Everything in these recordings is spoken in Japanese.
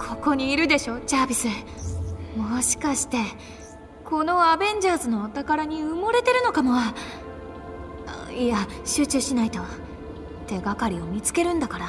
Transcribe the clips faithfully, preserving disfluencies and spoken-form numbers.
ここにいるでしょ、ジャービス。もしかしてこのアベンジャーズのお宝に埋もれてるのかも。いや、集中しないと。手がかりを見つけるんだから。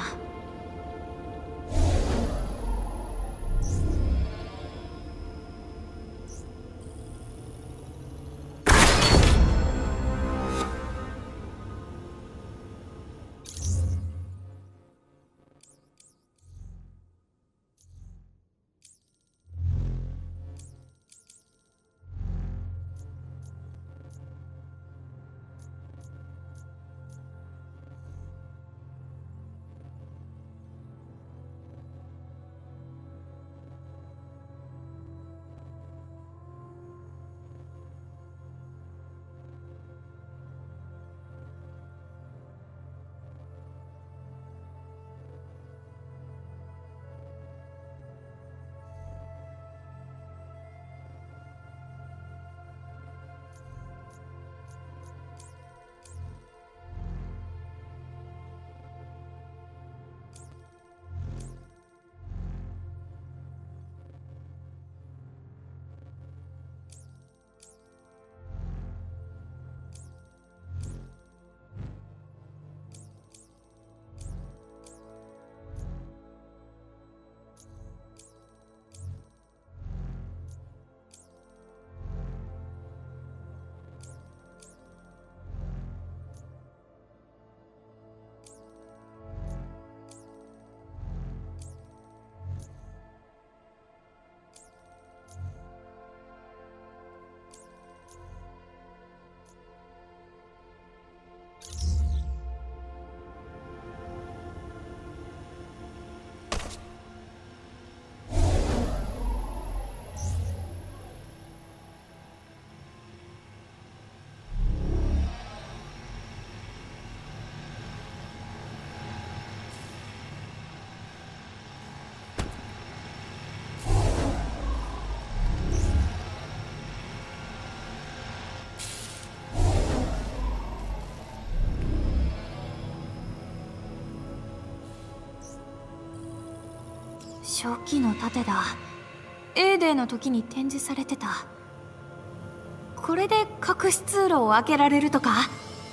初期の盾だ。エーデーの時に展示されてた。これで隠し通路を開けられるとか。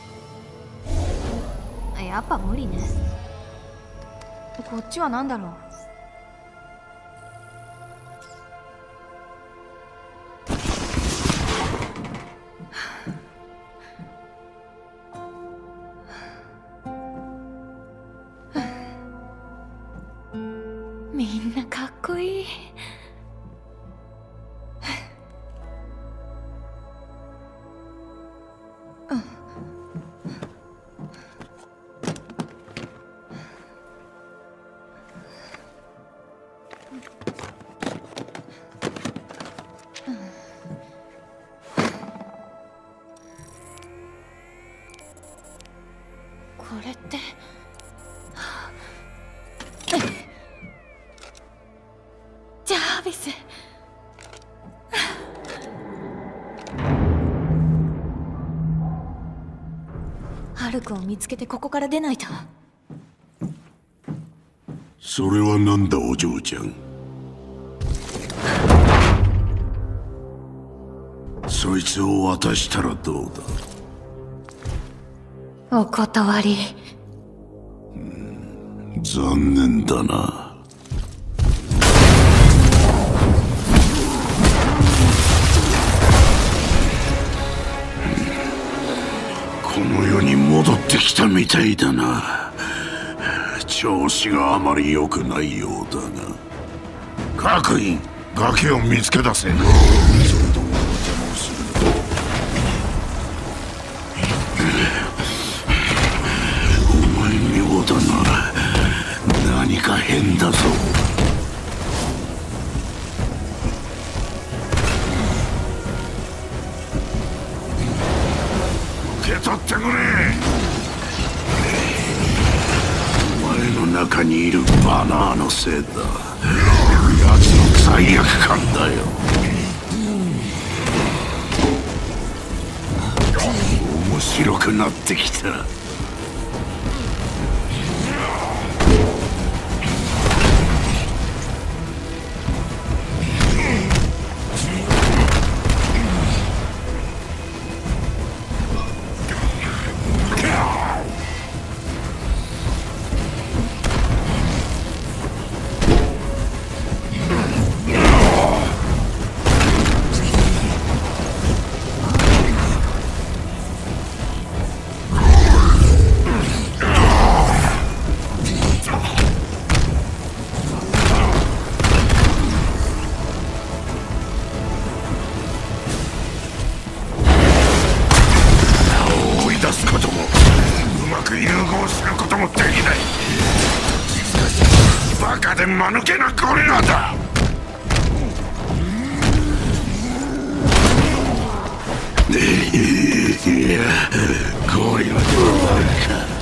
やっぱ無理ね。こっちは何だろう。みんなかっこいい。これってジャービス。ハルクを見つけてここから出ないと。 それはなんだ、お嬢ちゃん。そいつを渡したらどうだ。お断り。 残念だな。この世に戻ってきたみたいだな。調子があまり良くないようだが。各員、崖を見つけ出せ。それとも邪魔をする。お前妙だな。何か変だぞ。受け取ってくれ。お前の中にいるバナーのせいだ。奴の罪悪感だよ。面白くなってきた。 バカで間抜けなゴリラだ。いや、ゴリラではないか。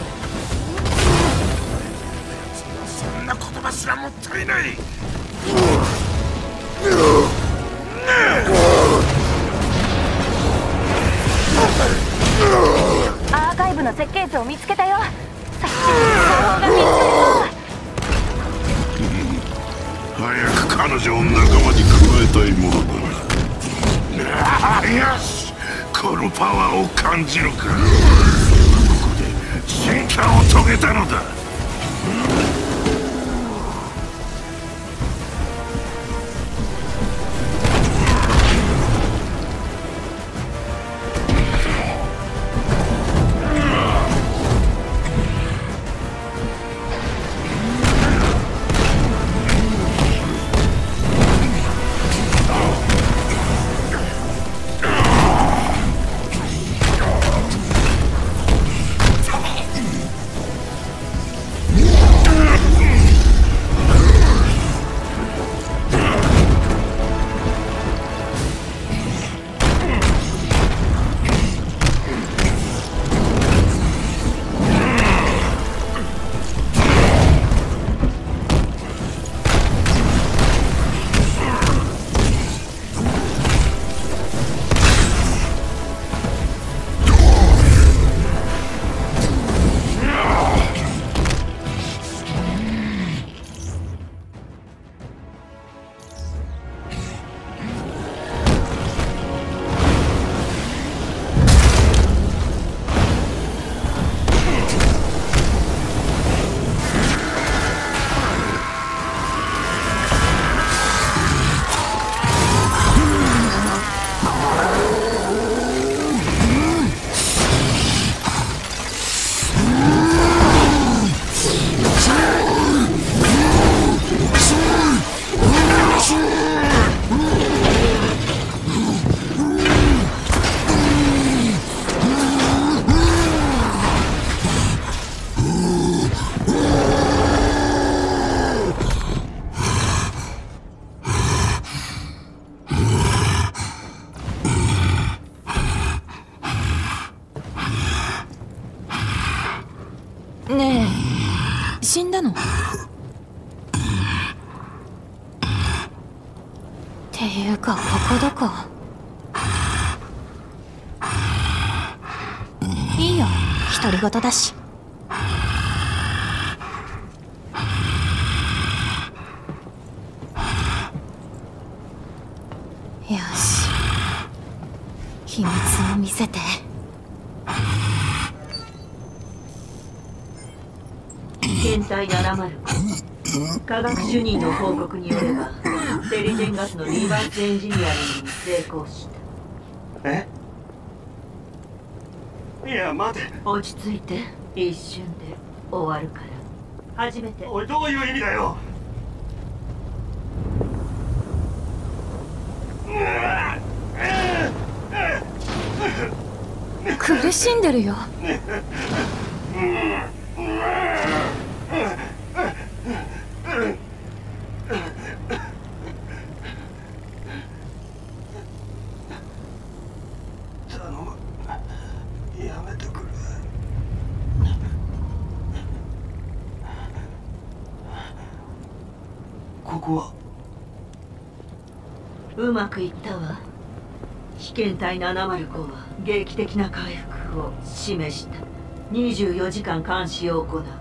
そんな言葉すらもったいない。 アーカイブの設計図を見つけたよ。さっき情報が見つかった。早く彼女を仲間に加えたいものだな。よし、このパワーを感じるか。ここで進化を遂げたのだ。 ねえ、死んだの？っていうか、ここどこ？いいよ、独り言だし。よし、秘密を見せて。 検体ななまるご、科学主任の報告によればテリジェンガスのリバースエンジニアリングに成功した。 え？いや待て、 落ち着いて、一瞬で終わるから。初めて。 おい、どういう意味だよ。 苦しんでるよ。 頼む、やめてくれ。ここはうまくいったわ。被験体ななまるごは劇的な回復を示した。にじゅうよじかん監視を行う。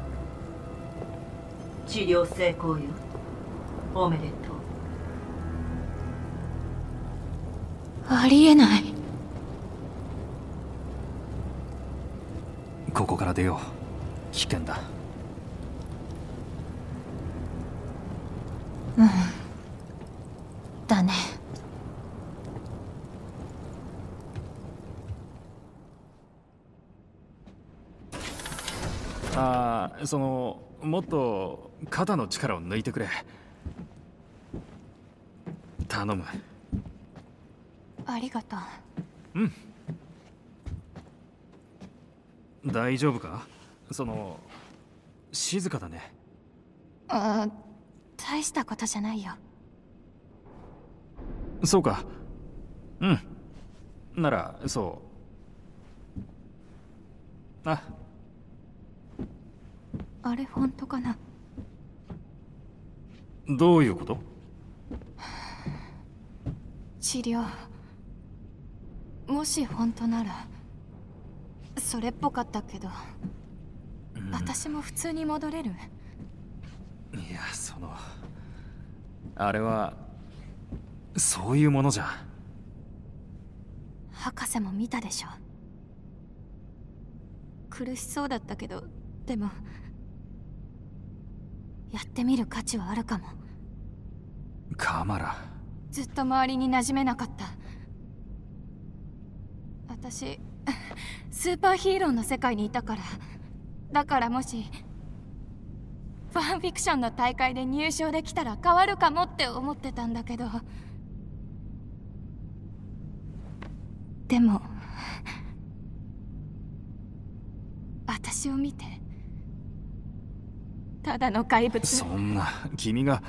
治療成功よ。おめでとう。 ありえない。 ここから出よう。危険だ。 うん。だね。 ああ、そのもっと肩の力を抜いてくれ。頼む。 ありがとう。 うん。大丈夫か？その静かだね。 ああ、大したことじゃないよ。 そうか。うん。ならそう。あ。 あれ本当かな。 どういうこと？ 治療、もし本当ならそれっぽかったけど、うん、私も普通に戻れる？ いや、そのあれはそういうものじゃ。 博士も見たでしょ。苦しそうだったけど、でもやってみる価値はあるかも。 カマラ、 ずっと周りに馴染めなかった。私スーパーヒーローの世界にいたから。だからもしファンフィクションの大会で入賞できたら変わるかもって思ってたんだけど、でも私を見て、ただの怪物。 そんな、君が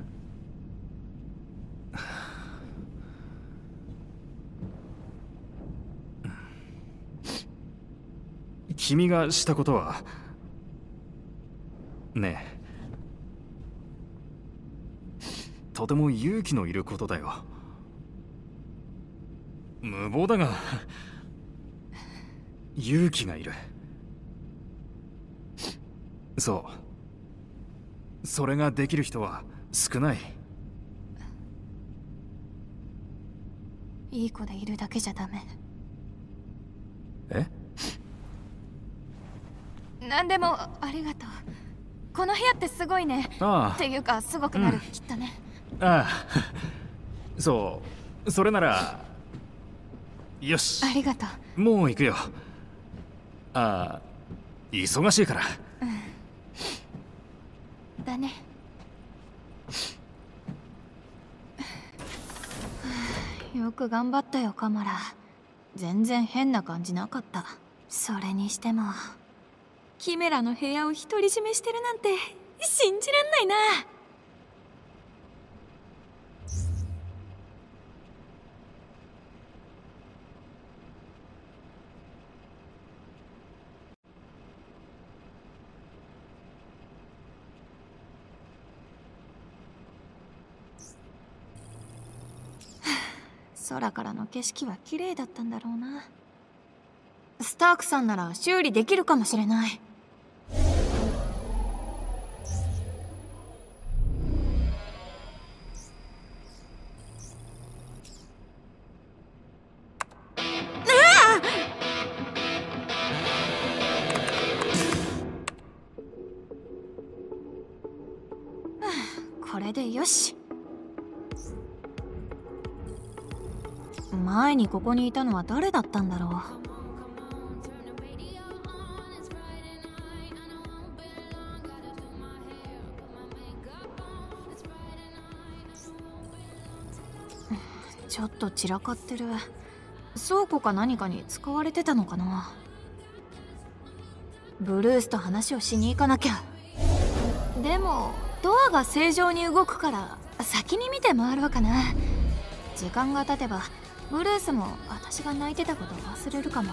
君がしたことはねえ、とても勇気のいることだよ。無謀だが勇気がいる。そう、それができる人は少ない。 いい子でいるだけじゃダメ。 え？ なんでもありがとう。この部屋ってすごいね。 ああ、 っていうかすごくなる、うん、きっとね。 ああ、そう、それならよし。 ありがとう。もう行くよ。ああ、忙しいから。 うん、だね。よく頑張ったよ、カマラ。全然変な感じなかった。それにしてもキメラの部屋を独り占めしてるなんて信じらんないな。空からの景色は綺麗だったんだろうな。スタークさんなら修理できるかもしれない。これでよし。前にここにいたのは誰だったんだろう。ちょっと散らかってる。倉庫か何かに使われてたのかな。ブルースと話をしに行かなきゃ。でもドアが正常に動くから先に見て回ろうかな。時間が経てばブルースも私が泣いてたことを忘れるかも。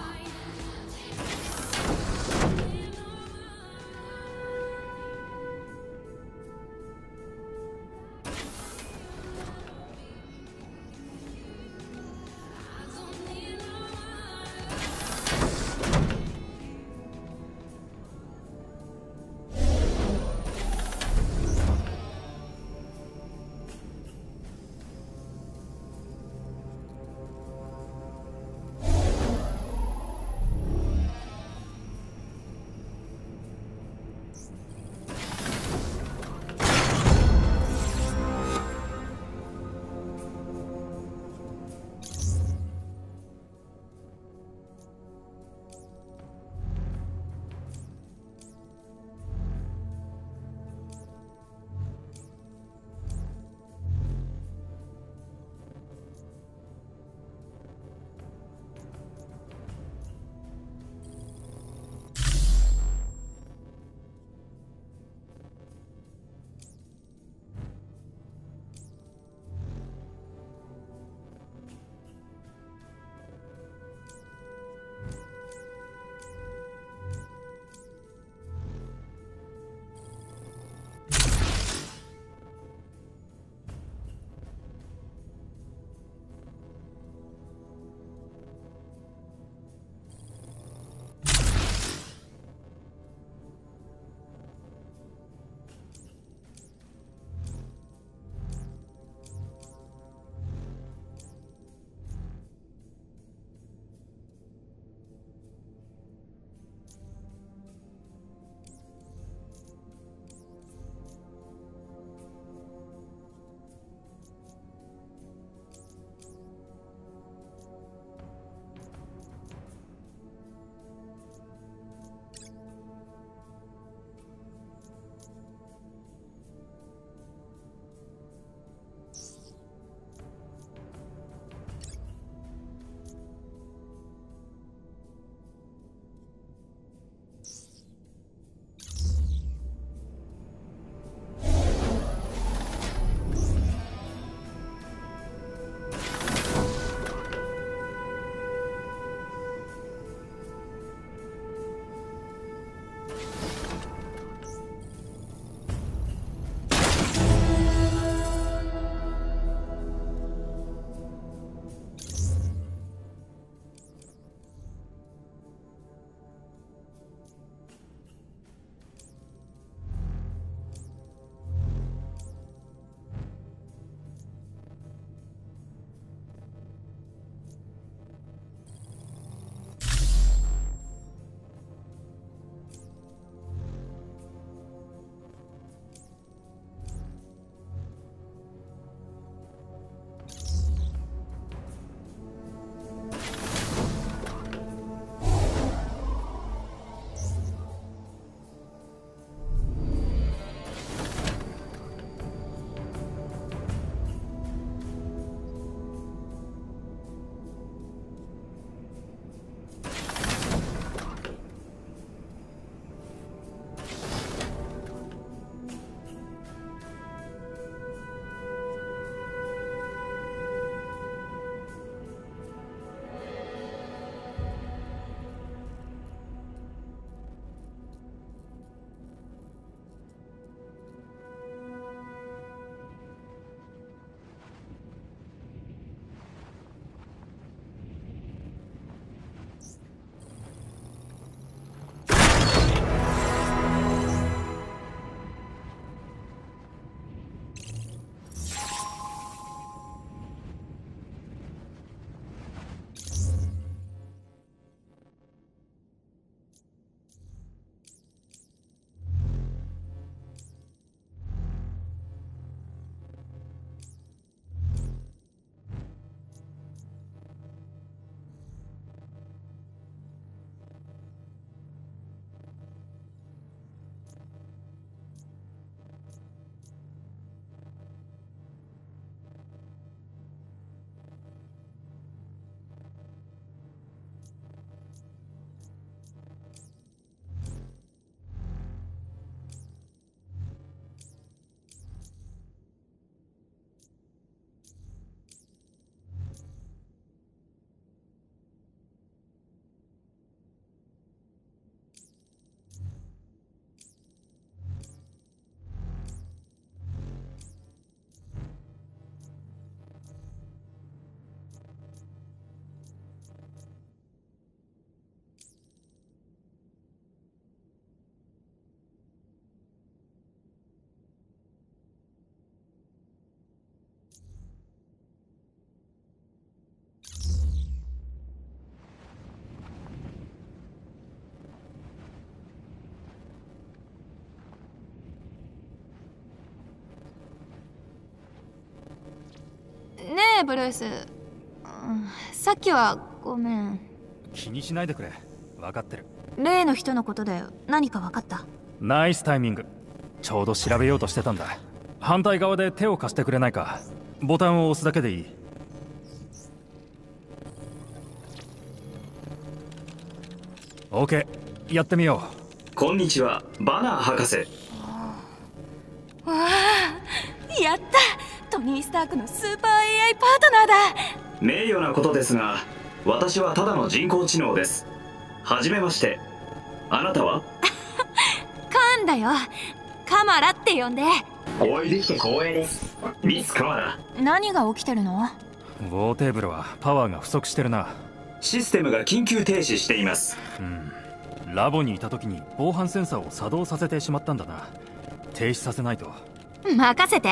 えブルース、うん、さっきはごめん。 気にしないでくれ。分かってる。 例の人のことで何か分かった？ ナイスタイミング。ちょうど調べようとしてたんだ。反対側で手を貸してくれないか。ボタンを押すだけでいい。オーケー、やってみよう。こんにちは、バナー博士。 わあ、やった。トニー・スタークのスーパー エーアイ パートナーだ。 名誉なことですが、私はただの人工知能です。はじめまして。あなたは？ カーンだよ。カマラって呼んで。 お会いできて光栄です。ミス・カマラ。 何が起きてるの？ う。ウォーテーブルはパワーが不足してるな。 システムが緊急停止しています。 うん。ラボにいた時に防犯センサーを作動させてしまったんだな。停止させないと。 任せて。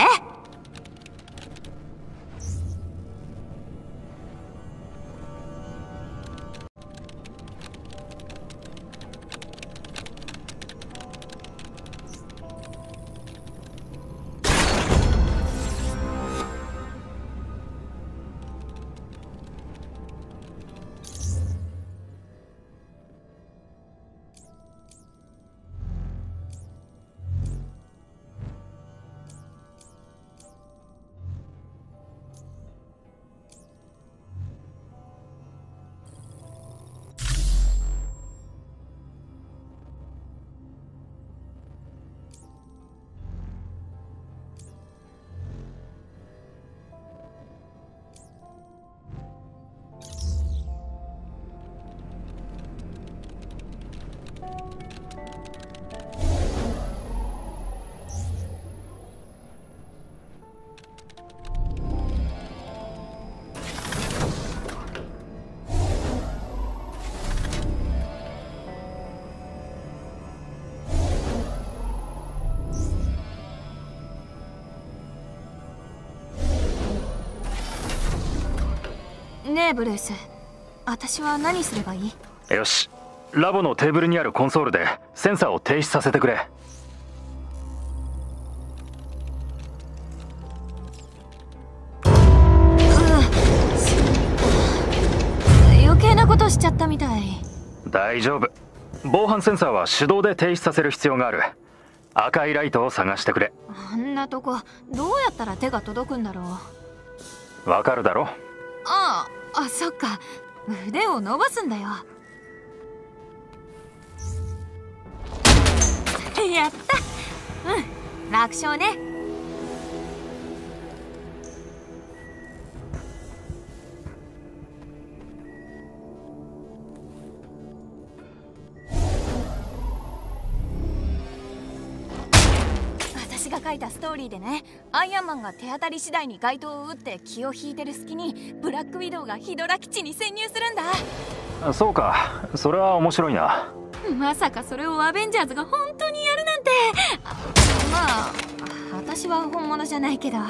ねえブルース、私は何すればいい？ よし、ラボのテーブルにあるコンソールでセンサーを停止させてくれ。 うん、余計なことしちゃったみたい。 大丈夫。防犯センサーは手動で停止させる必要がある。赤いライトを探してくれ。 あんなとこどうやったら手が届くんだろう。わかるだろ？ ああ、あ、そっか。腕を伸ばすんだよ。やった。うん、楽勝ね。私が書いたストーリーでね、アイアンマンが手当たり次第に街灯を撃って気を引いてる隙にブラックウィドウがヒドラ基地に潜入するんだ。 そうか、それは面白いな。 まさかそれをアベンジャーズが本当にやるなんて。まあ私は本物じゃないけど。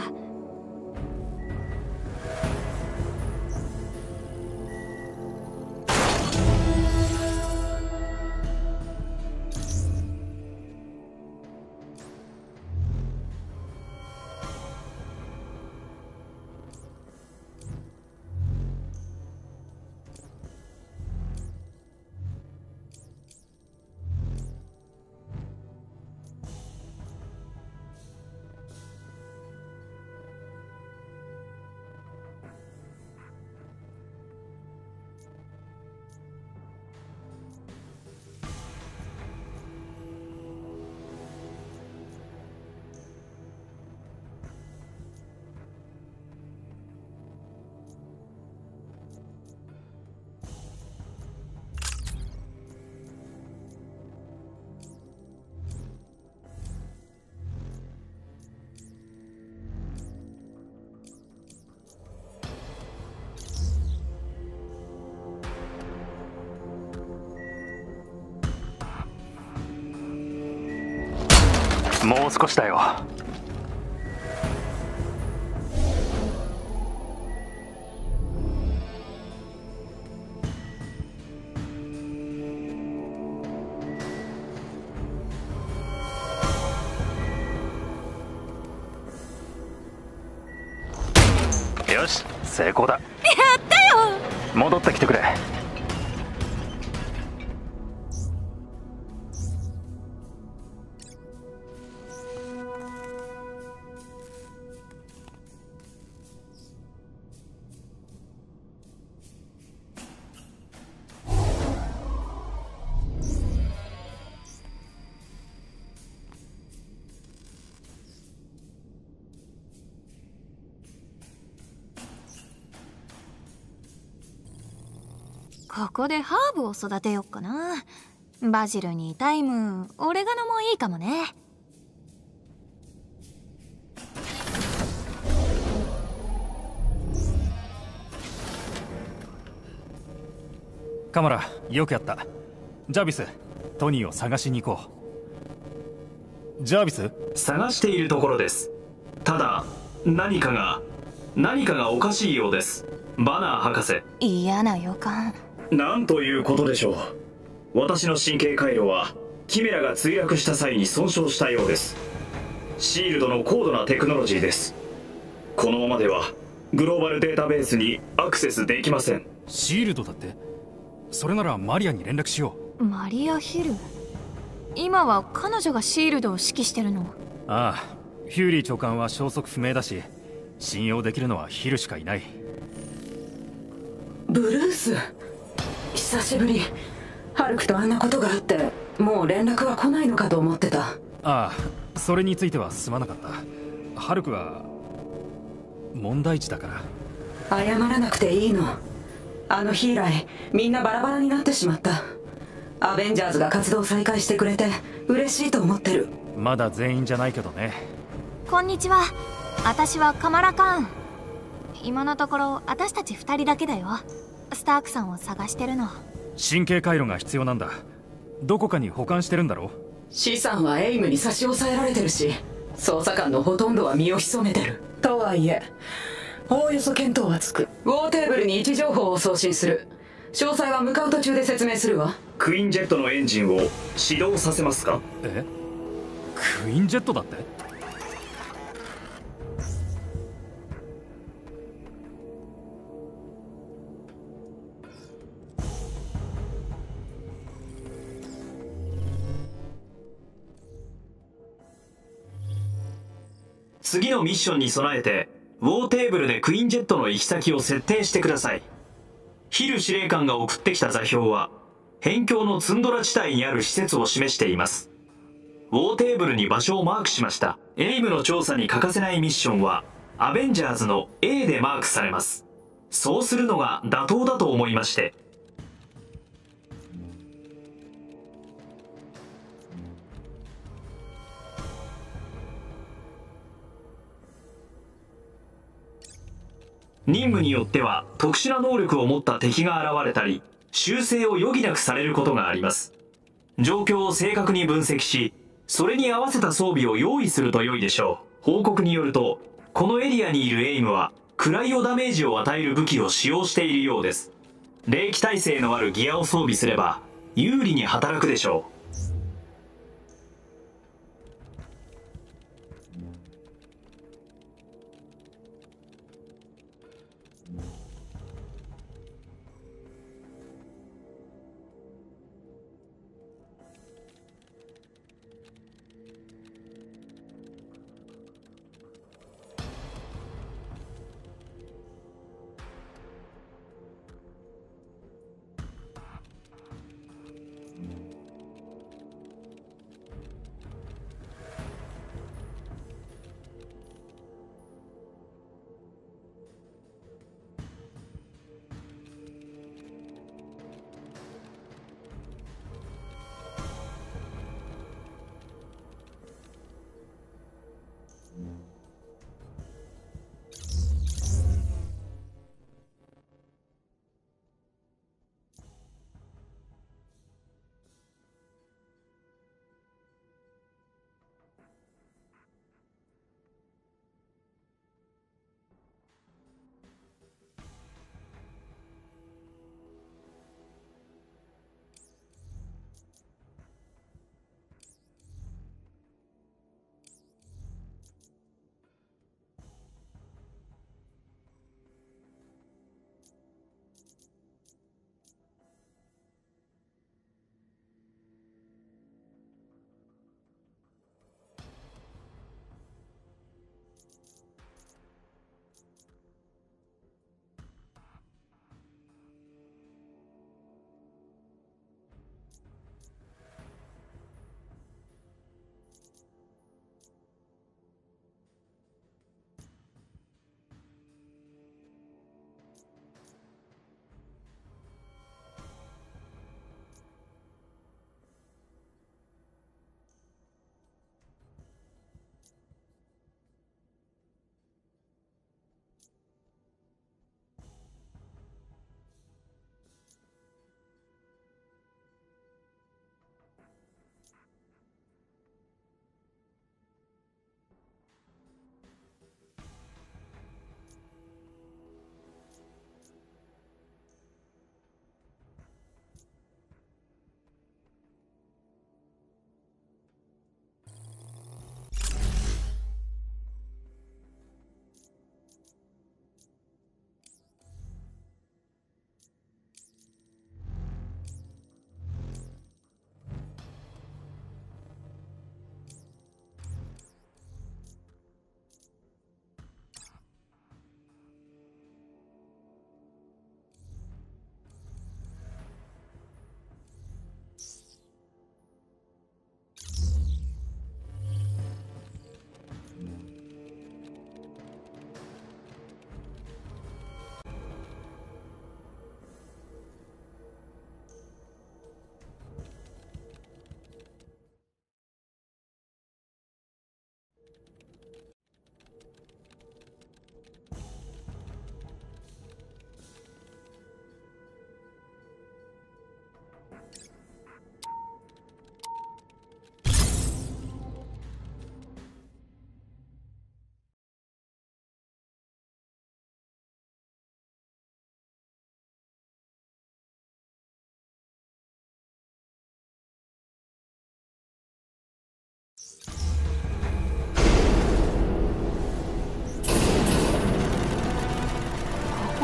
もう少しだよ。よよし、成功だ。やったよ。 戻ってきてくれ。 ここでハーブを育てよっかな。バジルにタイム、オレガノもいいかもね。 カマラ、よくやった。ジャビス、トニーを探しに行こう。ジャビス？ 探しているところです。ただ何かが何かがおかしいようです。バナー博士。 嫌な予感。 なんということでしょう。私の神経回路はキメラが墜落した際に損傷したようです。シールドの高度なテクノロジーです。このままではグローバルデータベースにアクセスできません。 シールドだって？それならマリアに連絡しよう。マリア・ヒル？今は彼女がシールドを指揮してるの？ ああ、ヒューリー長官は消息不明だし、信用できるのはヒルしかいない。 ブルース、久しぶり。ハルクとあんなことがあってもう連絡は来ないのかと思ってた。 ああ、それについてはすまなかった。ハルクは問題児だから。 謝らなくていいの。あの日以来みんなバラバラになってしまった。アベンジャーズが活動再開してくれて嬉しいと思ってる。 まだ全員じゃないけどね。 こんにちは、私はカマラカーン。今のところ私たち二人だけだよ。スタークさんを探してるの。 神経回路が必要なんだ。どこかに保管してるんだろう。 資産はエイムに差し押さえられてるし、捜査官のほとんどは身を潜めてる。とはいえおおよそ見当はつく。ウォーテーブルに位置情報を送信する。詳細は向かう途中で説明するわ。 クイーンジェットのエンジンを始動させますか？ え？クイーンジェットだって？ 次のミッションに備えてウォーテーブルでクイーンジェットの行き先を設定してください。ヒル司令官が送ってきた座標は辺境のツンドラ地帯にある施設を示しています。ウォーテーブルに場所をマークしました。エイムの調査に欠かせないミッションはアベンジャーズの A でマークされます。そうするのが妥当だと思いまして。任務によっては特殊な能力を持った敵が現れたり、修正を余儀なくされることがあります。状況を正確に分析し、それに合わせた装備を用意すると良いでしょう。報告によると、このエリアにいるエイムはクライオダメージを与える武器を使用しているようです。冷気耐性のあるギアを装備すれば有利に働くでしょう。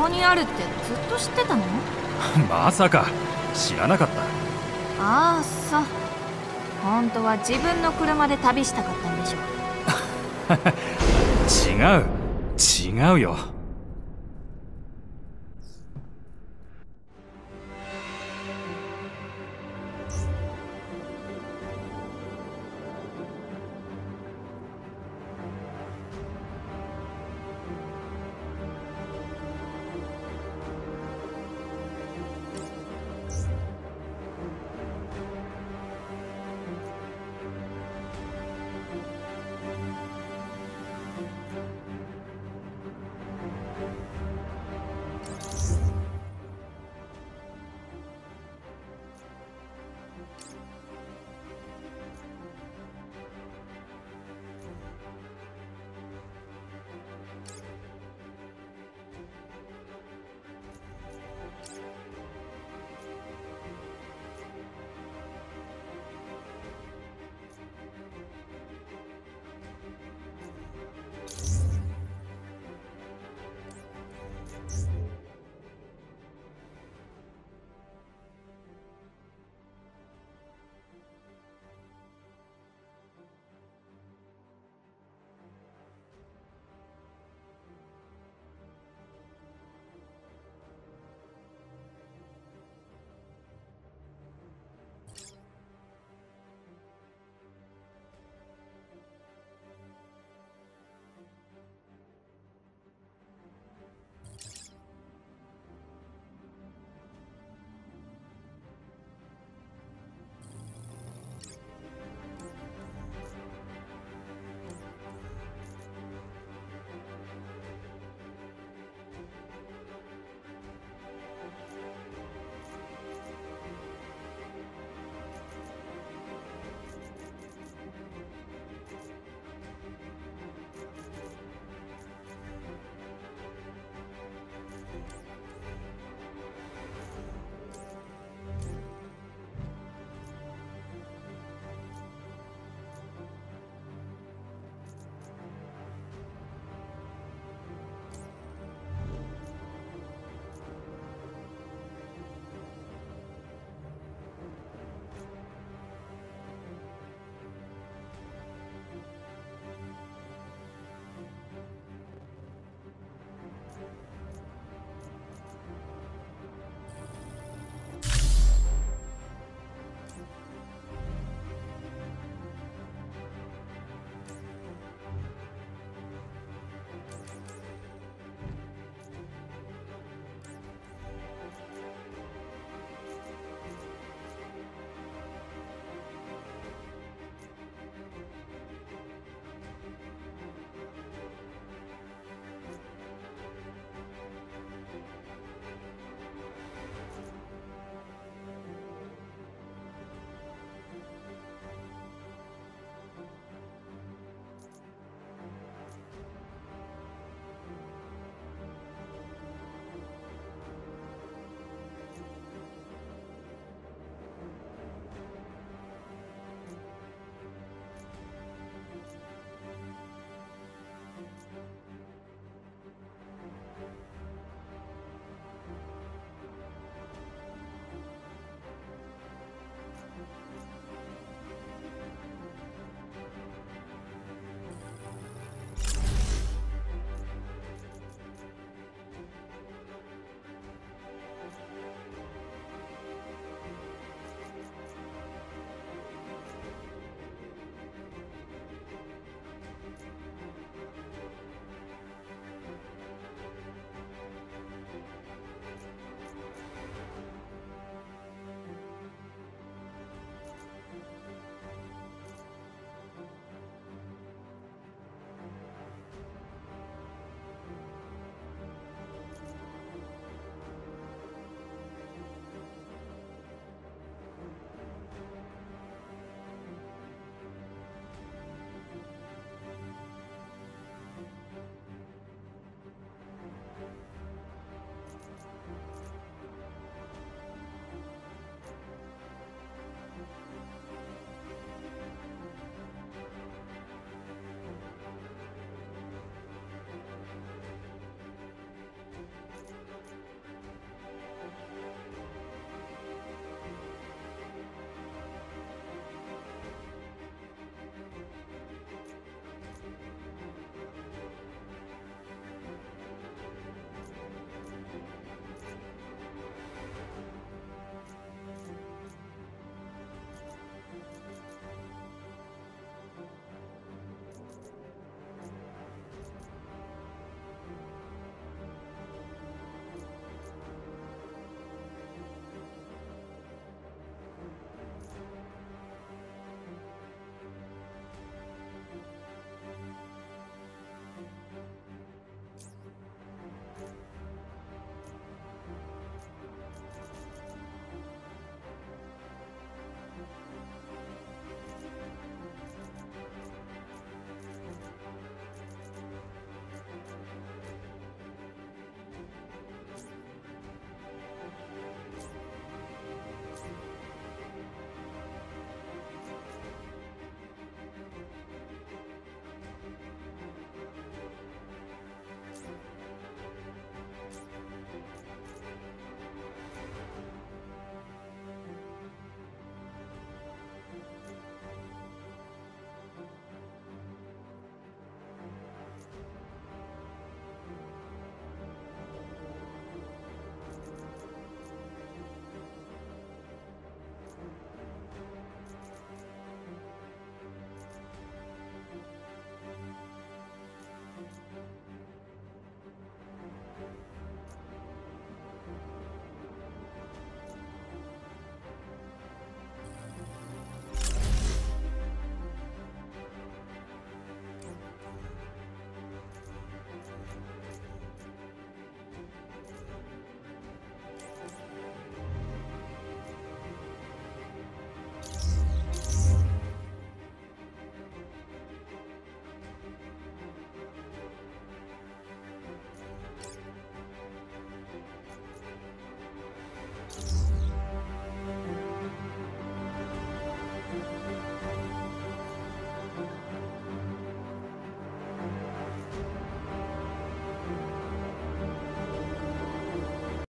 こにあるってずっと知ってたの？ まさか知らなかった。 ああ、そう。本当は自分の車で旅したかったんでしょ。 違う違うよ。